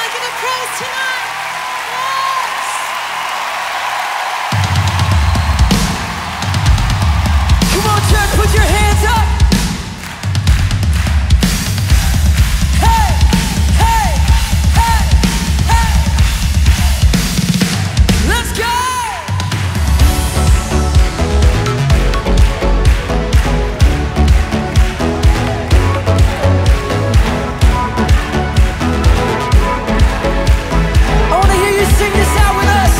give him praise tonight. Yes. Come on, church, put your hands up. Hey, hey, hey, hey. Let's go. Sing this out with us.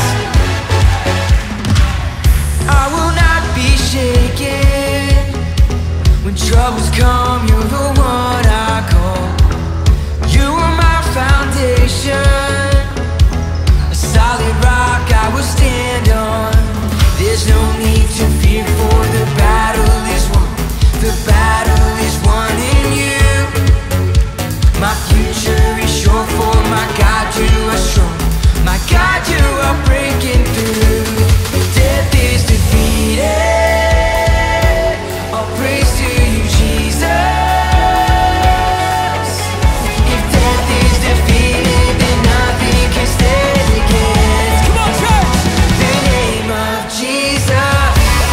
I will not be shaken when troubles come. You're the one I call. You are my foundation, a solid rock I will stand on. There's no need to fear, for the battle is won. The battle is won in you. My future is sure, for my God you are strong. My God, you are breaking through. Death is defeated. All praise to you, Jesus. If death is defeated, then nothing can stand against. Come on, church! The name of Jesus.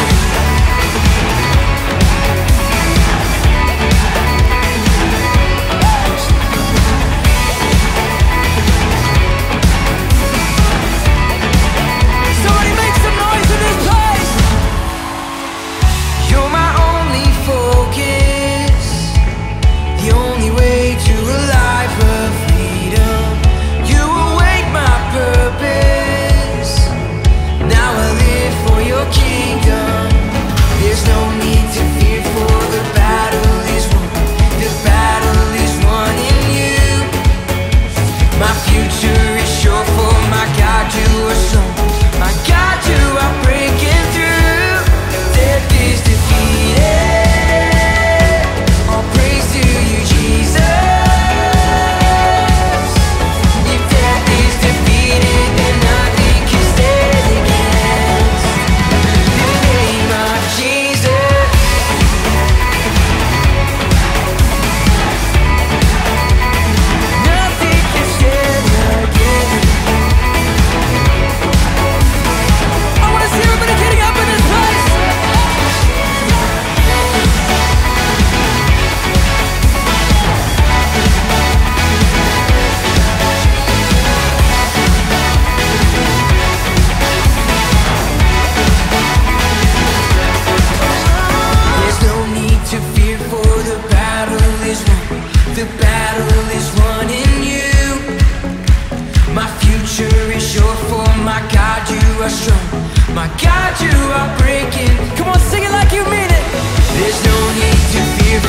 Somebody make some noise in this place. You're my only focus, the only way to a life of freedom. You awake my purpose. Now I live for your kingdom. There's no need to fear, for the battle is won. The battle is won in you. My future is sure, for my God you are strong. My God, you are breaking through. Death is defeated. All praise to you, Jesus. If death is defeated, then nothing can stand against. The name of Jesus. Nothing can stand against. I want to see everybody getting up in this place. There's no need to fear, for the battle is won. The battle is won in you. My future is sure, for my God you are strong. My God, you are breaking. Come on, sing it like you mean it. There's no need to fear,